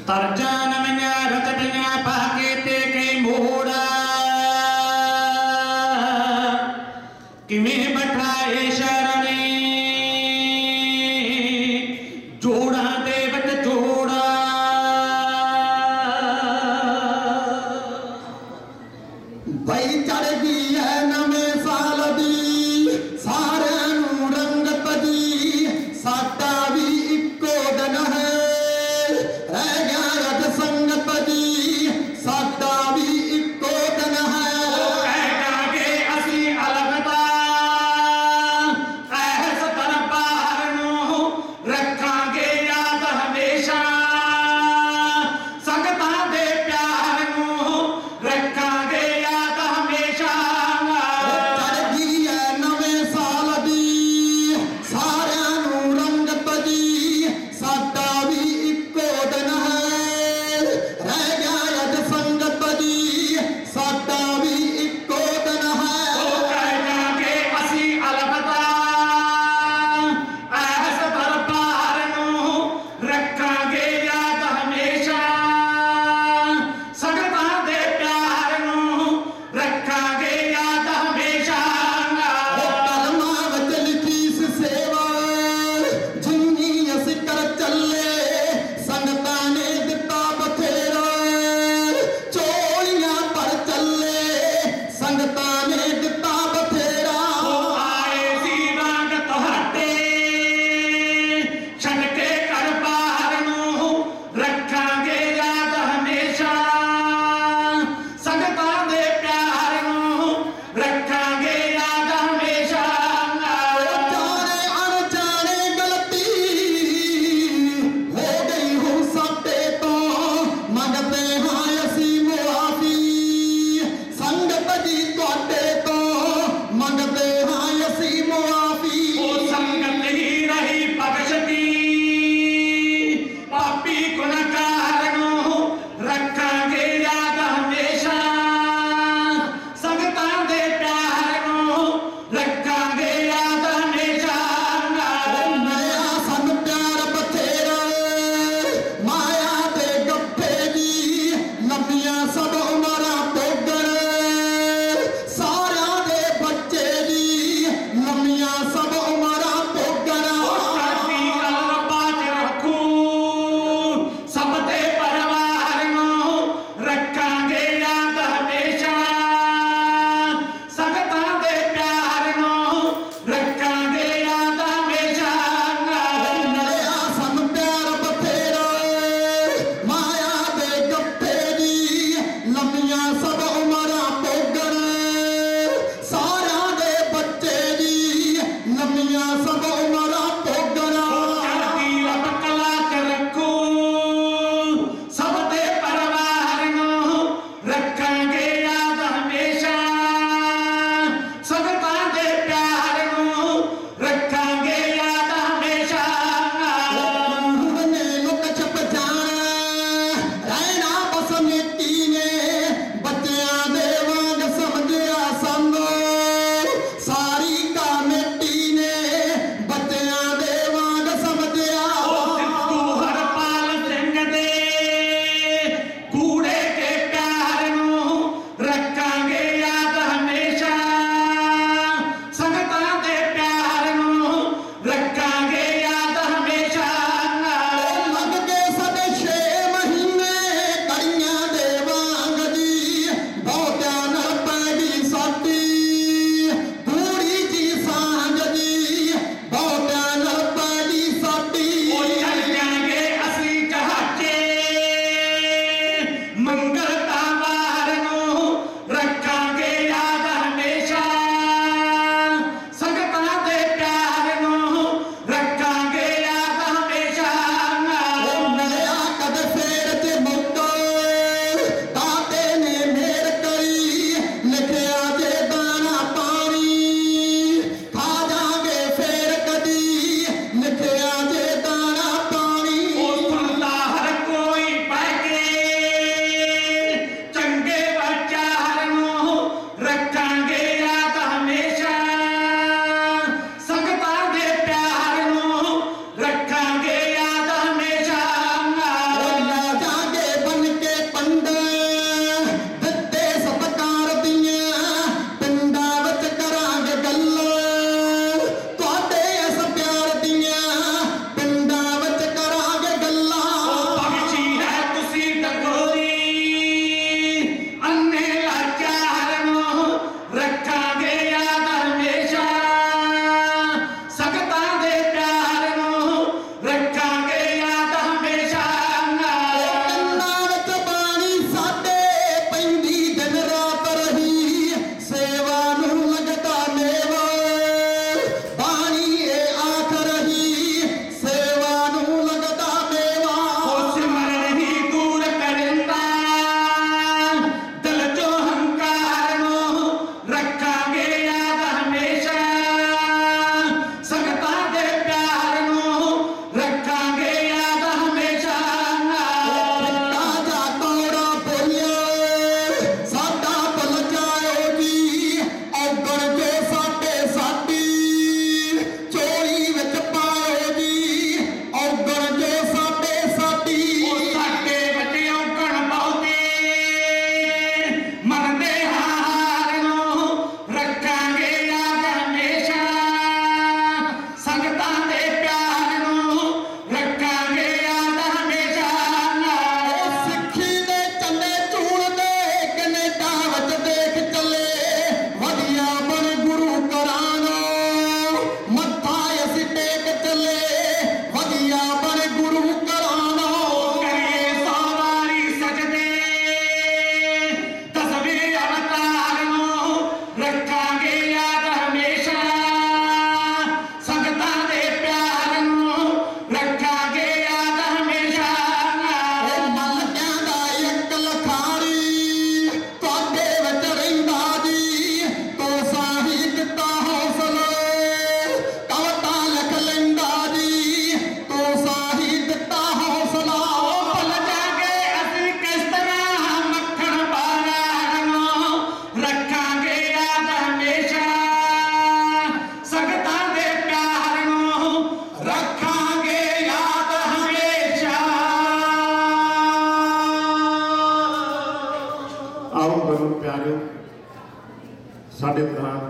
ਤਰਜਾ ਨਵੀਆਂ ਰਚਦੀਆਂ ਪਾ ਕੇ ਤੇ ਕਈ ਮੋੜਾ ਕਿਵੇਂ ਬਿਠਾਏ ਸ਼ਰਣੇ ਜੋੜਾਂ ਦੇ ਵਿੱਚ ਜੋੜਾ ਬਈ ਚੜ ਗਈ ਹੈ ਨਵੇਂ ਸਾਲ ਦੀ ਸਾਰਿਆਂ ਨੂੰ ਰੰਗਤ ਦੀ ਸਾਡਾ ਵੀ ਇੱਕੋ ਦਿਨ ਹੈ ਰਹਿ ਗਿਆ ਅੱਜ ਸੰਗਤ ਦੀ ਸਾਡੇ ਦੌਰਾਨ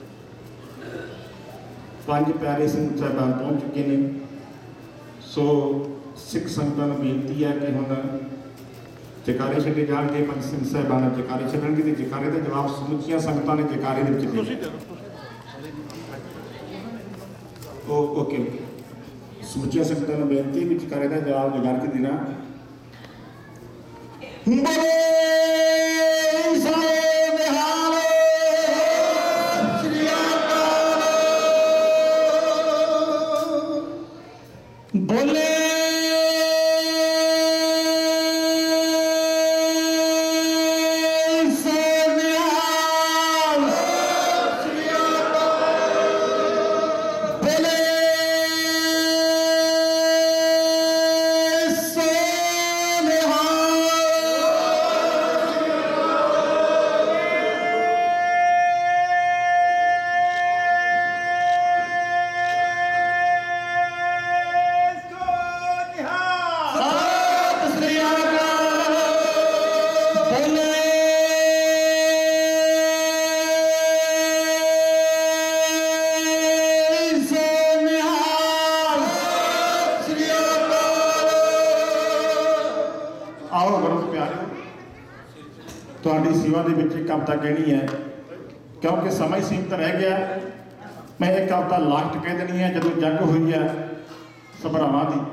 5 ਪਿਆਰੇ ਸਿੰਘ ਸਾਹਿਬਾਨ ਪਹੁੰਚ ਚੁੱਕੇ ਨੇ। ਸੋ ਸਿੱਖ ਸੰਗਤਾਂ ਨੂੰ ਬੇਨਤੀ ਹੈ ਕਿ ਹੁਣ ਜੈਕਾਰੇ ਛੱਡੇ ਜਾਣਗੇ। 5 ਸਿੰਘ ਸਾਹਿਬਾਨ ਜੈਕਾਰੇ ਛੱਡਣਗੇ ਤੇ ਜੈਕਾਰੇ ਦਾ ਜਵਾਬ ਸਮੁੱਚੀਆਂ ਸੰਗਤਾਂ ਨੇ ਜੈਕਾਰੇ ਦੇ ਵਿੱਚ ਦੇਣਾ। ਓਕੇ ਸਮੁੱਚੀਆਂ ਸੰਗਤਾਂ ਨੂੰ ਬੇਨਤੀ ਵੀ ਜੈਕਾਰੇ ਦਾ ਜਵਾਬ ਜਗਾ ਕੇ ਦੇਣਾ। बोले ਤੁਹਾਡੀ ਸੇਵਾ ਦੇ ਵਿੱਚ ਇੱਕ ਕਵਿਤਾ ਕਹਿਣੀ ਹੈ ਕਿਉਂਕਿ ਸਮਾਂ ਹੀ ਸੀਮਤ ਰਹਿ ਗਿਆ। ਮੈਂ ਇਹ ਕਵਿਤਾ ਲਾਸਟ ਕਹਿ ਦੇਣੀ ਹੈ ਜਦੋਂ ਜੰਗ ਹੋਈ ਹੈ ਸਭਰਾਵਾਂ ਦੀ,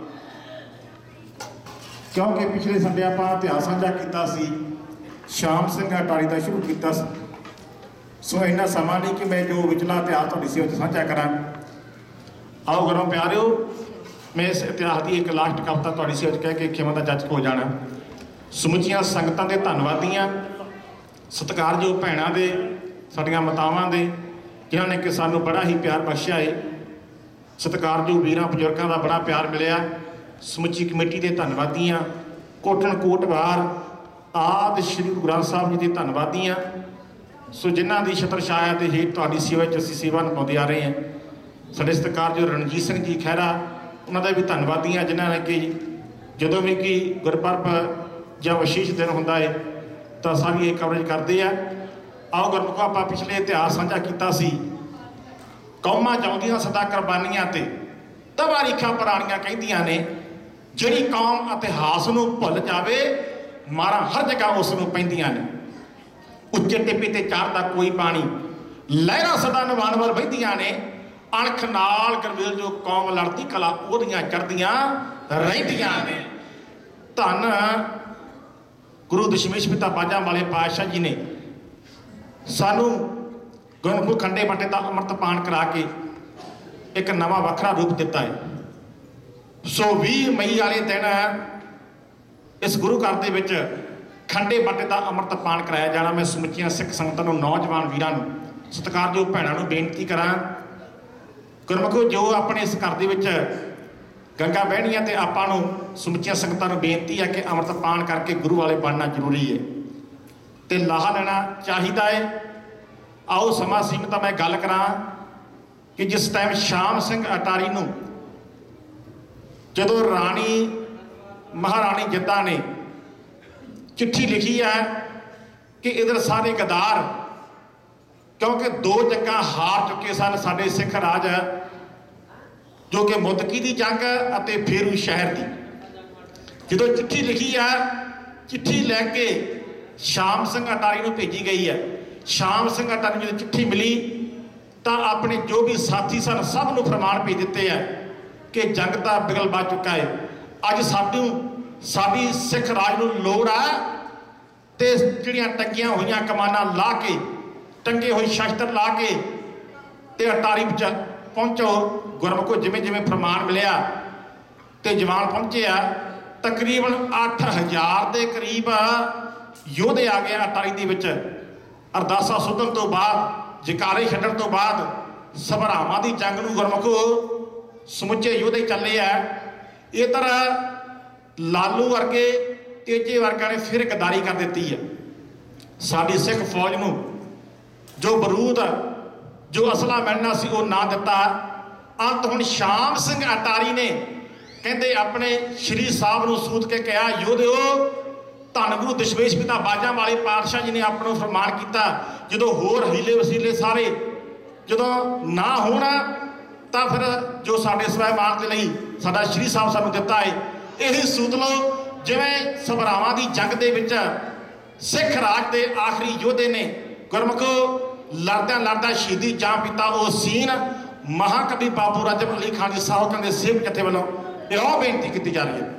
ਕਿਉਂਕਿ ਪਿਛਲੇ ਸੰਡੇ ਆਪਾਂ ਇਤਿਹਾਸ ਸਾਂਝਾ ਕੀਤਾ ਸੀ, ਸ਼ਾਮ ਸਿੰਘ ਅਟਾਰੀ ਦਾ ਸ਼ੁਰੂ ਕੀਤਾ ਸੀ। ਸੋ ਇੰਨਾ ਸਮਾਂ ਨਹੀਂ ਕਿ ਮੈਂ ਜੋ ਵਿਚਲਾ ਇਤਿਹਾਸ ਤੁਹਾਡੀ ਸੇਵਾ 'ਚ ਸਾਂਝਾ ਕਰਾਂ। ਆਓ ਘਰੋਂ ਪਿਆਰਿਓ, ਮੈਂ ਇਸ ਇਤਿਹਾਸ ਦੀ ਇੱਕ ਲਾਸਟ ਕਵਿਤਾ ਤੁਹਾਡੀ ਸੇਵਾ 'ਚ ਕਹਿ ਕੇ ਖਿਮਾ ਦਾ ਜੱਜ ਹੋ ਜਾਣਾ। ਸਮੁੱਚੀਆਂ ਸੰਗਤਾਂ ਦੇ ਧੰਨਵਾਦੀਆਂ, ਸਤਿਕਾਰਯੋਗ ਭੈਣਾਂ ਦੇ, ਸਾਡੀਆਂ ਮਾਤਾਵਾਂ ਦੇ, ਜਿਨ੍ਹਾਂ ਨੇ ਕਿ ਸਾਨੂੰ ਬੜਾ ਹੀ ਪਿਆਰ ਬਖਸ਼ਿਆ ਹੈ। ਸਤਿਕਾਰਯੋਗ ਵੀਰਾਂ ਬਜ਼ੁਰਗਾਂ ਦਾ ਬੜਾ ਪਿਆਰ ਮਿਲਿਆ। ਸਮੁੱਚੀ ਕਮੇਟੀ ਦੇ ਧੰਨਵਾਦੀਆਂ, ਕੋਟਣ ਕੋਟਵਾਰ ਆਦਿ ਸ਼੍ਰੀ ਗੁਰੂ ਗ੍ਰੰਥ ਸਾਹਿਬ ਜੀ ਦੇ ਧੰਨਵਾਦੀਆਂ। ਸੋ ਜਿਨ੍ਹਾਂ ਦੀ ਛਤਰ ਛਾਇਆ ਦੇ ਹੇਠ ਤੁਹਾਡੀ ਸੇਵਾ 'ਚ ਅਸੀਂ ਸੇਵਾ ਨਿਭਾਉਂਦੇ ਆ ਰਹੇ ਹਾਂ। ਸਾਡੇ ਸਤਿਕਾਰਯੋਗ ਰਣਜੀਤ ਸਿੰਘ ਜੀ ਖਹਿਰਾ, ਉਹਨਾਂ ਦਾ ਵੀ ਧੰਨਵਾਦੀਆਂ, ਜਿਨ੍ਹਾਂ ਨੇ ਕਿ ਜਦੋਂ ਵੀ ਕਿ ਗੁਰਪੁਰਬ ਜਾਂ ਵਿਸ਼ੇਸ਼ ਦਿਨ ਹੁੰਦਾ ਹੈ ਤਾਂ ਸਾਰੀ ਇਹ ਕਵਰੇਜ ਕਰਦੇ ਆ। ਆਓ ਗੁਰਮੁਖੋ, ਆਪਾਂ ਪਿਛਲੇ ਇਤਿਹਾਸ ਸਾਂਝਾ ਕੀਤਾ ਸੀ, ਕੌਮਾਂ ਚਾਹੁੰਦੀਆਂ ਸਦਾ ਕੁਰਬਾਨੀਆਂ ਤੇ ਤਵਾਰੀਖਾਂ ਪੁਰਾਣੀਆਂ ਕਹਿੰਦੀਆਂ ਨੇ, ਜਿਹੜੀ ਕੌਮ ਇਤਿਹਾਸ ਨੂੰ ਭੁੱਲ ਜਾਵੇ ਮਾਰਾਂ ਹਰ ਜਗ੍ਹਾ ਉਸ ਨੂੰ ਪੈਂਦੀਆਂ ਨੇ। ਉੱਚੇ ਟਿੱਪੇ ਤੇ ਚੜ੍ਹਦਾ ਕੋਈ ਪਾਣੀ, ਲਹਿਰਾਂ ਸਦਾ ਨਿਵਾਣ ਵੱਲ ਵਹਿੰਦੀਆਂ ਨੇ, ਅਣਖ ਨਾਲ ਗਰਵੇਲ ਜੋ ਕੌਮ ਲੜਦੀ ਕਲਾ ਉਹਦੀਆਂ ਚੜ੍ਹਦੀਆਂ ਰਹਿੰਦੀਆਂ ਨੇ। ਧੰਨ ਗੁਰੂ ਦਸ਼ਮੇਸ਼ ਪਿਤਾ ਬਾਜਾਂ ਵਾਲੇ ਪਾਤਸ਼ਾਹ ਜੀ ਨੇ ਸਾਨੂੰ ਗੁਰਮੁਖ ਖੰਡੇ ਬਾਟੇ ਦਾ ਅੰਮ੍ਰਿਤ ਪਾਨ ਕਰਾ ਕੇ ਇੱਕ ਨਵਾਂ ਵੱਖਰਾ ਰੂਪ ਦਿੱਤਾ ਹੈ। ਸੋ 20 ਮਈ ਵਾਲੇ ਦਿਨ ਇਸ ਗੁਰੂ ਘਰ ਦੇ ਵਿੱਚ ਖੰਡੇ ਬਾਟੇ ਦਾ ਅੰਮ੍ਰਿਤ ਪਾਨ ਕਰਾਇਆ ਜਾਣਾ। ਮੈਂ ਸਮੁੱਚੀਆਂ ਸਿੱਖ ਸੰਗਤਾਂ ਨੂੰ, ਨੌਜਵਾਨ ਵੀਰਾਂ ਨੂੰ, ਸਤਿਕਾਰਯੋਗ ਭੈਣਾਂ ਨੂੰ ਬੇਨਤੀ ਕਰਾਂ, ਗੁਰਮੁਖੋ ਜੋ ਆਪਣੇ ਇਸ ਘਰ ਦੇ ਵਿੱਚ ਗੰਗਾ ਬਹਿਣੀਆਂ ਤੇ ਆਪਾਂ ਨੂੰ ਸਮੁੱਚੀਆਂ ਸੰਗਤਾਂ ਨੂੰ ਬੇਨਤੀ ਹੈ ਕਿ ਅੰਮ੍ਰਿਤ ਪਾਨ ਕਰਕੇ ਗੁਰੂ ਵਾਲੇ ਬਣਨਾ ਜ਼ਰੂਰੀ ਹੈ ਤੇ ਲਾਹਾ ਲੈਣਾ ਚਾਹੀਦਾ ਹੈ। ਆਓ ਸਮਾਂ ਸੀਮਤ ਮੈਂ ਗੱਲ ਕਰਾਂ ਕਿ ਜਿਸ ਟਾਈਮ ਸ਼ਾਮ ਸਿੰਘ ਅਟਾਰੀ ਨੂੰ ਜਦੋਂ ਰਾਣੀ ਮਹਾਰਾਣੀ ਜਿੱਦਾਂ ਨੇ ਚਿੱਠੀ ਲਿਖੀ ਹੈ ਕਿ ਇਧਰ ਸਾਰੇ ਗਦਾਰ, ਕਿਉਂਕਿ 2 ਜੰਗਾਂ ਹਾਰ ਚੁੱਕੇ ਸਨ ਸਾਡੇ ਸਿੱਖ ਰਾਜ, ਜੋ ਕਿ ਮੁੱਦਕੀ ਦੀ ਜੰਗ ਅਤੇ ਫੇਰੂ ਸ਼ਹਿਰ ਦੀ। ਜਦੋਂ ਚਿੱਠੀ ਲਿਖੀ ਹੈ, ਚਿੱਠੀ ਲੈ ਕੇ ਸ਼ਾਮ ਸਿੰਘ ਅਟਾਰੀ ਨੂੰ ਭੇਜੀ ਗਈ ਹੈ। ਸ਼ਾਮ ਸਿੰਘ ਅਟਾਰੀ ਨੂੰ ਜਦੋਂ ਚਿੱਠੀ ਮਿਲੀ ਤਾਂ ਆਪਣੇ ਜੋ ਵੀ ਸਾਥੀ ਸਨ ਸਭ ਨੂੰ ਫਰਮਾਨ ਭੇਜ ਦਿੱਤੇ ਹੈ ਕਿ ਜੰਗ ਦਾ ਬਿਗਲ ਵੱਜ ਚੁੱਕਾ ਹੈ। ਅੱਜ ਸਾਡੀ ਸਿੱਖ ਰਾਜ ਨੂੰ ਲੋੜ ਹੈ ਤੇ ਜਿਹੜੀਆਂ ਟੰਗੀਆਂ ਹੋਈਆਂ ਕਮਾਨਾਂ ਲਾ ਕੇ, ਟੰਗੇ ਹੋਏ ਸ਼ਸਤਰ ਲਾ ਕੇ ਤੇ ਅਟਾਰੀ ਵਿੱਚ ਪਹੁੰਚੋ। ਗੁਰਮੁਖੋ ਜਿਵੇਂ ਜਿਵੇਂ ਫਰਮਾਨ ਮਿਲਿਆ ਤੇ ਜਵਾਨ ਪਹੁੰਚੇ ਆ, ਤਕਰੀਬਨ 8000 ਦੇ ਕਰੀਬ ਯੋਧੇ ਆ ਗਏ ਅਟਾਰੀ ਦੇ ਵਿੱਚ। ਅਰਦਾਸਾ ਸੁਧਣ ਤੋਂ ਬਾਅਦ, ਜੈਕਾਰੇ ਛੱਡਣ ਤੋਂ ਬਾਅਦ ਸਭਰਾਵਾਂ ਦੀ ਜੰਗ ਨੂੰ ਗੁਰਮੁਖੋ ਸਮੁੱਚੇ ਯੋਧੇ ਚੱਲੇ ਆ। ਇਧਰ ਲਾਲੂ ਵਰਗੇ, ਤੇਜੇ ਵਰਗਿਆਂ ਨੇ ਫਿਰ ਗਦਾਰੀ ਕਰ ਦਿੱਤੀ ਹੈ। ਸਾਡੀ ਸਿੱਖ ਫੌਜ ਨੂੰ ਜੋ ਬਰੂਦ, ਜੋ ਅਸਲਾ ਮਿਲਣਾ ਸੀ ਉਹ ਨਾ ਦਿੱਤਾ। ਅੰਤ ਹੁਣ ਸ਼ਾਮ ਸਿੰਘ ਅਟਾਰੀ ਨੇ ਕਹਿੰਦੇ ਆਪਣੇ ਸ਼੍ਰੀ ਸਾਹਿਬ ਨੂੰ ਸੂਤ ਕੇ ਕਿਹਾ, ਯੋਧਿਓ ਧੰਨ ਗੁਰੂ ਦਸ਼ਮੇਸ਼ ਪਿਤਾ ਬਾਜਾਂ ਵਾਲੇ ਪਾਤਸ਼ਾਹ ਜੀ ਨੇ ਆਪਾਂ ਨੂੰ ਫਰਮਾਨ ਕੀਤਾ, ਜਦੋਂ ਹੋਰ ਹੀਲੇ ਵਸੀਲੇ ਸਾਰੇ ਜਦੋਂ ਨਾ ਹੋਣ ਤਾਂ ਫਿਰ ਜੋ ਸਾਡੇ ਸਵੈਮਾਨ ਦੇ ਲਈ ਸਾਡਾ ਸ਼੍ਰੀ ਸਾਹਿਬ ਸਾਨੂੰ ਦਿੱਤਾ ਹੈ, ਇਹੀ ਸੂਤ ਲਓ। ਜਿਵੇਂ ਸਭਰਾਵਾਂ ਦੀ ਜੰਗ ਦੇ ਵਿੱਚ ਸਿੱਖ ਰਾਜ ਦੇ ਆਖਰੀ ਯੋਧੇ ਨੇ ਗੁਰਮੁਖੋ ਲੜਦਿਆਂ ਲੜਦਾ ਸ਼ਹੀਦੀ ਜਾਂ ਪੀਤਾ, ਉਹ ਸੀਨ ਮਹਾਕਵੀ ਬਾਬੂ ਰਾਜਬ ਅਲੀ ਖਾਨ ਜੀ ਸਾਹੋਕਾਂ ਦੇ ਸੇਵਕ ਜਥੇ ਵੱਲੋਂ ਇਹੋ ਬੇਨਤੀ ਕੀਤੀ ਜਾ ਰਹੀ ਹੈ।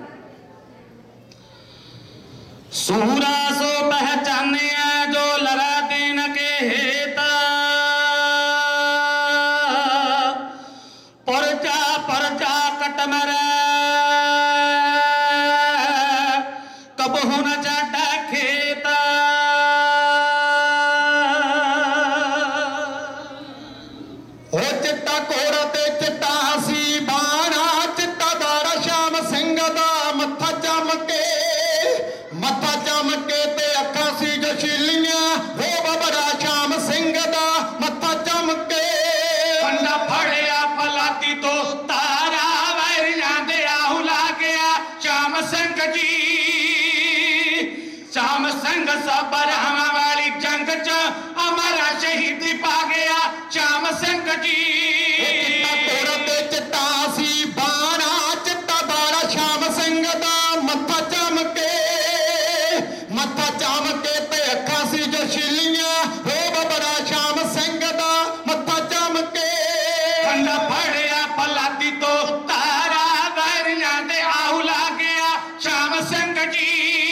सूरा सो पहचानिया जो लड़ा दीन के हेता, परचा परचा कट मरे कबहू न जाटा खेता। हो चिट्टा कोड़ा ते चिट्टा सी बाणा, चिट्टा दारा श्याम सिंह दा मत्था चमके, मत्था चमके ते अखां सी जशीलियां, हो बबरा श्याम सिंह दा मत्था चमके। पंडा फड़िया फलाती तो तारा वैरियां दे आहू ला गया श्याम सिंह जी। श्याम सिंह सबरावां वाली जंग च अमरा शहीदी पा गया श्याम सिंह जी। चिट्टा कोड़ा ते चिट्टा सी बाणा, चिट्टा दारा श्याम सिंह दा मत्था चमके, मत्था चमके ते अखां सी जशीलियां, हो बबरा श्याम सिंह दा मत्था चमके। पंडा फड़िया फलाती तो तारा वैरियां दे आहू ला गया श्याम सिंह जी।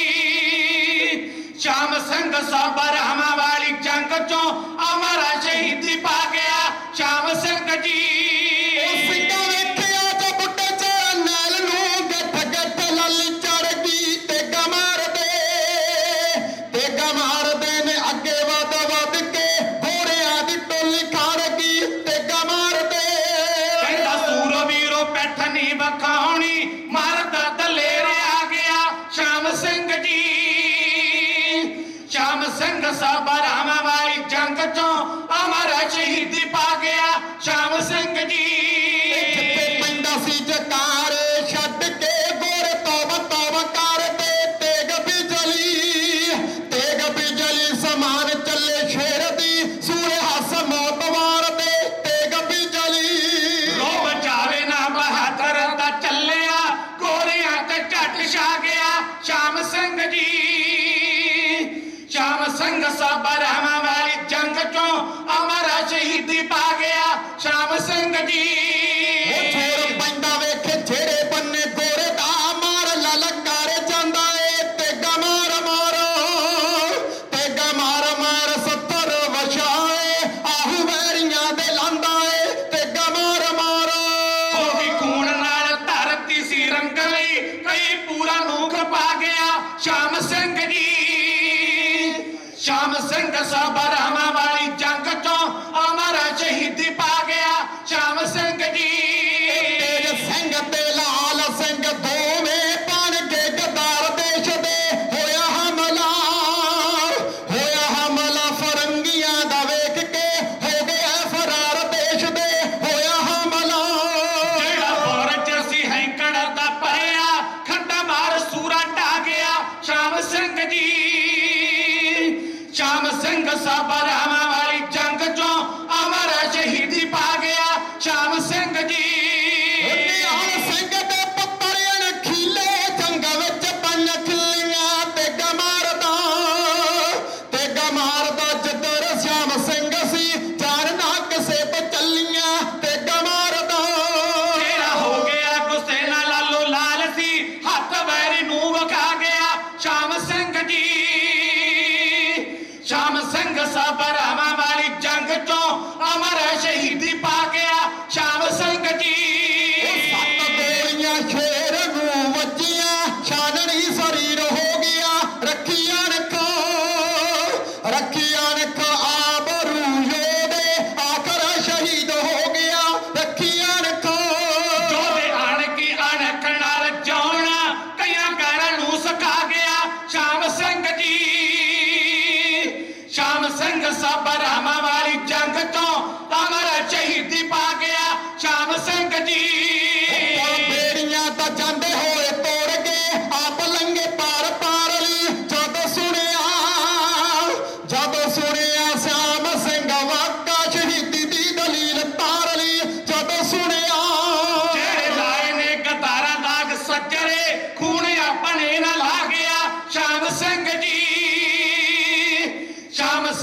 श्याम सिंह सबरावां वाली जंग चों अमरा शहीदी पा गया श्याम सिंह जी। सिंघां वेखिया ते बुड्ढे च नैल नूं गठ गठ लाली चढ़ गई, तेगा मारदे ने अगे वध वध के घोड़ियां दी टोली खड़ गई, तेगा मारदे। कहंदा सूरवीरो पैठ नहीं वखाउणी, मरदा दलेर आ गया श्याम सिंह जी। श्याम सिंह सबरावां वाली जंग चों अमरा शहीदी पा गया श्याम सिंह जी। जिथे पैंदा सी जकारे छड्ड के गोरे तौबा तौबा करदे, तेग बिजली समान चले शेर दी, सूरे हस मौत मारदे, तेग बिजली। रो बचावे ना बहादुर दा चलिया, गोरियां ते झट छा गया श्याम सिंह जी। श्याम सिंह सबरावां वाली जंग चों अमरा शहीदी पा गया श्याम सिंह जी। छोड़ पैंदा वेखे छेड़े बन्ने गोरे दा, मार ललकारे जांदा ए, तेगा मार मार सत्तर वछाए, आहू वैरियां दे लांदा ए, तेगा मार ਉਹ ਵੀ ਖੂਨ ਨਾਲ ਧਰਤੀ ਸੀ ਰੰਗਲੀ, ਕਈ ਪੂਰਾ ਨੂਖ ਪਾ ਗਿਆ श्याम सिंह जी। श्याम सिंह सबरावां वाली जंग चों अमरा शहीदी पा गया श्याम सिंह जी। तेज सिंह ते लाल सिंह दोवें बन के गद्दार देश दे, होया हमला फरंगियां दा वेख के, हो गया फरार देश दे, होया हमला। ਜਿਹੜਾ ਫੌਜ ਸੀ ਹੈਂਕੜ ਦਾ ਭਰਿਆ, ਖੰਡਾ ਮਾਰ ਸੂਰਾ ਢਾ ਗਿਆ श्याम सिंह जी। श्याम सिंह सबरावां वाली जंग चों अमरा शहीदी पा गया श्याम सिंह जी। निहाल सिंह दे पुत्तर अणखीले, जंग विच पन खिल्लियां, तेगा मारदा जिधर श्याम सिंह सी, जान ना किसे ते चलियां, तेगा मारदा। तेरा हो गया गुस्से नाल लालो लाल सी, हथ वैरी नूं वखा गया श्याम सिंह जी। श्याम सिंह सबरावां वाली जंग चों अमरा शहीदी पा गया श्याम सिंह जी। सत्त गोलियां शेर नूं वज्जियां, छाननी शरीर हो गया, रखियां नख आबरू योधे, आखर शहीद हो गया, रखियां नख। जोधे अणकी अणख नाल जाउणा, कईयां घरां नूं सिखा गया श्याम सिंह जी। श्याम सिंह सबरावां वाली जंग चों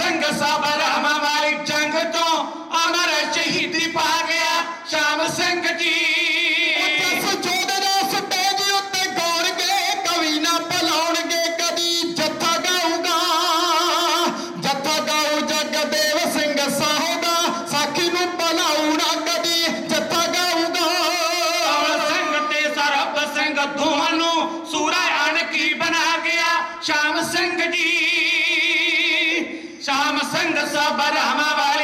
ਸਿੰਘ ਸਭਰਾਵਾਂ ਵਾਲੀ ਜੰਗ ਤੋਂ ਅਮਰ ਸ਼ਹੀਦੀ ਪਾ ਗਿਆ ਸ਼ਾਮ ਸਿੰਘ ਜੀ। ਜਸ ਜੋਧੇ ਸਟੇਜ ਉੱਤੇ ਗਾਉਣਗੇ ਕਵੀ ਨਾ ਭੁਲਾਉਣਗੇ ਕਦੀ ਜੱਥਾ ਗਾਊਗਾ ਜਗਦੇਵ ਸਿੰਘ ਸਾਹੋ ਦਾ ਸਾਖੀ ਨੂੰ ਭੁਲਾਊ ਨਾ ਕਦੀ ਜੱਥਾ ਗਾਊਗਾ। ਕਮਲ ਸਿੰਘ ਤੇ ਸਰਬ ਸਿੰਘ ਦੋਵਾਂ ਨੂੰ ਸੂਰਾ ਅਣਖੀ ਬਣਾ ਗਿਆ ਸ਼ਾਮ ਸਿੰਘ ਜੀ। ਸ਼ਾਮ ਸਿੰਘ ਸਭਰਾਵਾਂ ਵਾਲੀ